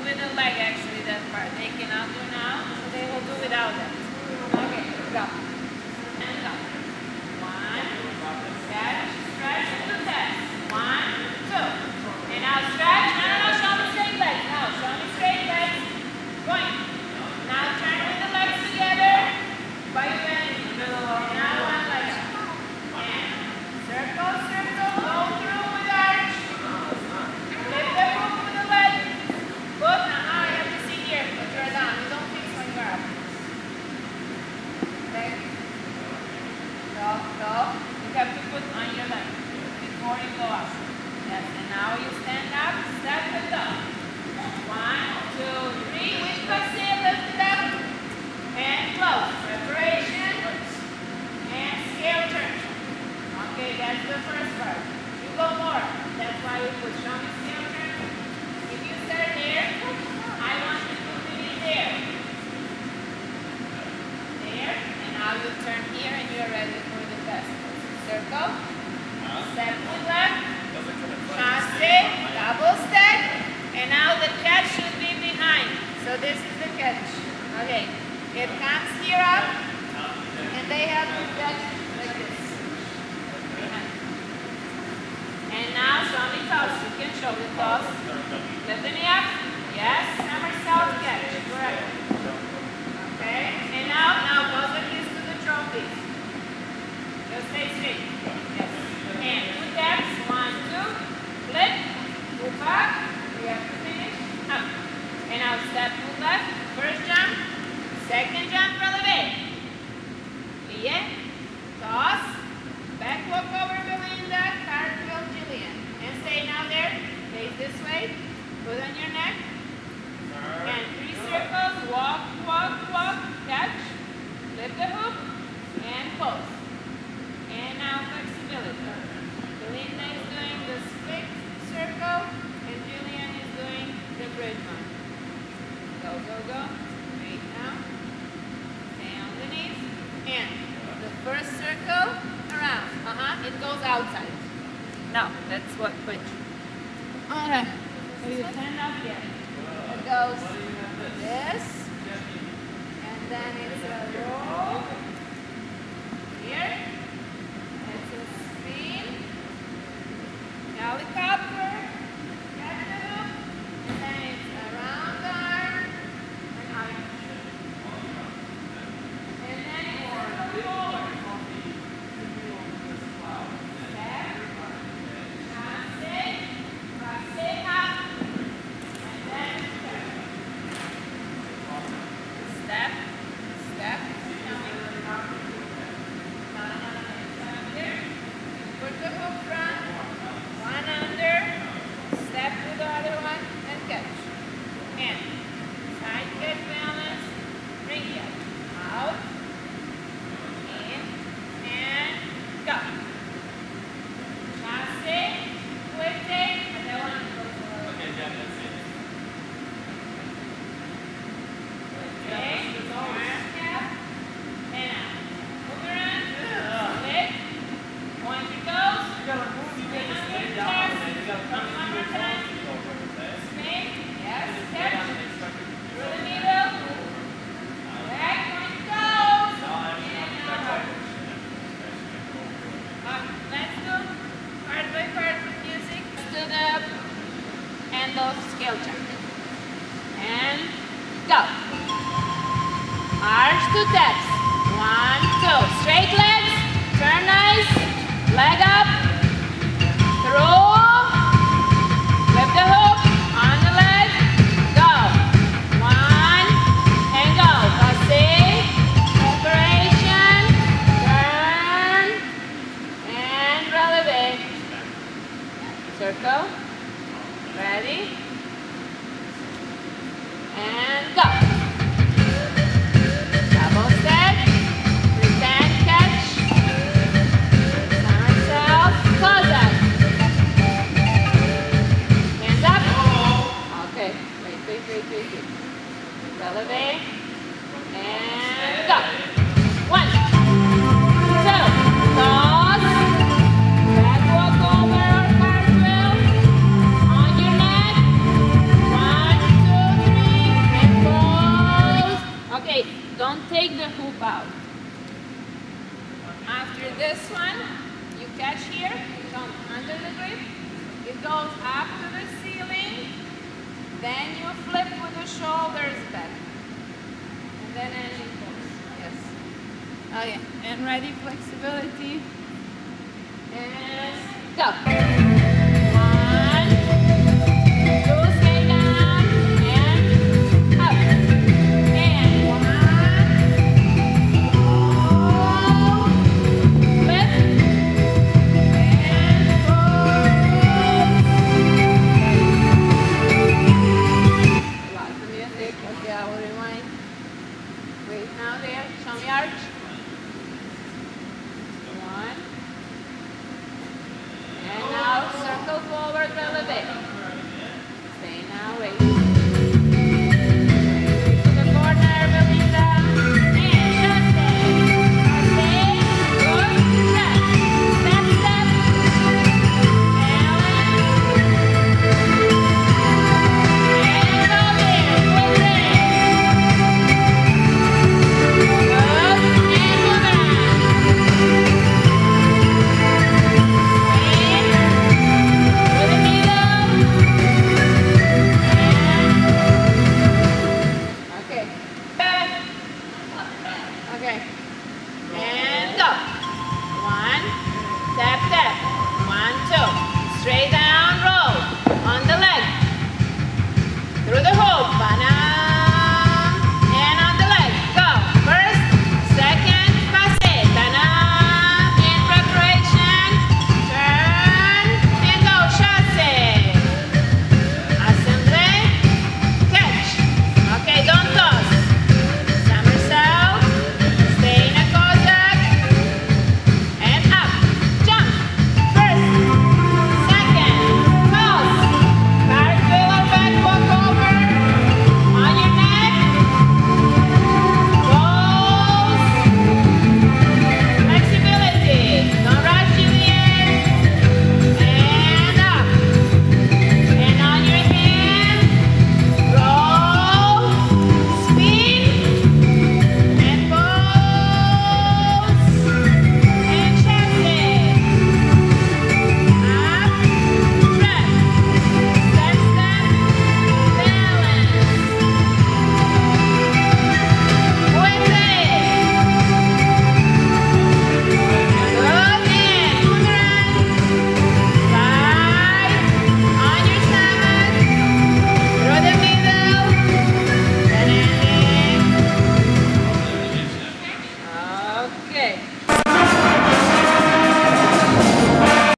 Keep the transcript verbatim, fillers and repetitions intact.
with the leg actually, that part. They cannot do now, so they will do without that. Okay, go. And go. One, catch, stretch, and two taps. One, two. And now stretch. No, no, no, show me straight legs. No, show me straight legs. Point. Now turn with the legs together. By your bend. And now one leg up. And circle, circle, go through with arch. Lift the hook with the leg. Good. Now you have to sit here, but you're down. You don't fix when you're up. Okay. Go, go. You have to put on your leg before you go up. Yes, and now you stand up, step it up. One, two, three. With passe, lift it up. And close. Preparation. And scale turn. Okay, that's the first part. You go more. That's why we put show me scale turn. If you start there, I want you to finish there. There. And now you turn here and you're ready for the fast pose. Circle. Step with left. Passe. Double step. And now the catch should be behind. So this is the catch. Okay. It comes here up. And they have to catch like this. Behind. And now show me toss. You can show the toss. Lift the knee up. Yes. Somersault catch. Correct. Okay. And now, now both of these to the trophies. Just stay straight. Yes. And two taps. One, two. Flip. Move up. We have to finish. Up. And now step move left. First jump. Second jump. Releve. Plié. Toss. Back walk over Belinda. Cartwheel Jillian. And stay now there. Face this way. Put on your neck. And three circles. Walk, walk, walk. Catch. Lift the hook. And pose. And now flexibility. Belinda is doing the split circle. And Jillian is doing the bridge one. Go, go, go. Wait now. Stay on the knees. And the first circle around. Uh-huh. It goes outside. No, that's what bridge. Okay. So you stand up here. It goes this. And then it's a roll. Here. It's a spin. Helicopter. Catch the hook. And then it's around the arm. And out. And then it's a roller. Step. Passe. Passe up. And then step. Step. Step. Put the hook front. One under. Step to the other one and catch. And side catch balance. Bring it out. In. And go. Passe. Quick take. And that one goes forward. Okay, yeah, that's it. Okay. Arm cap. And out. Move around. Split. Point your toes. You gotta move. You Spin gotta on stay your down. chest. You gotta Come one more time. Spin. Yes. Catch. Through the middle. Back. Point your toes. And out. Uh, let's do part by part with music. Let's do the end of scale jump. And go. Arch two taps. One, two. Straight legs. Turn nice. Leg up. Through. Flip the hook. On the leg. Go. One. And go. Passe. Preparation. Turn. And releve. Circle. Ready. And go. Double step. Pretend catch. Somersault. Close up. Hands up. Okay. Wait, wait, wait, wait, wait. Releve. And go. One. Two. Toss. Back walk over or cartwheel. On your neck. One, two, this one, you catch here, you jump under the grip, it goes up to the ceiling, then you flip with the shoulders back. And then engine pose. Yes. Okay, and ready, flexibility. And go.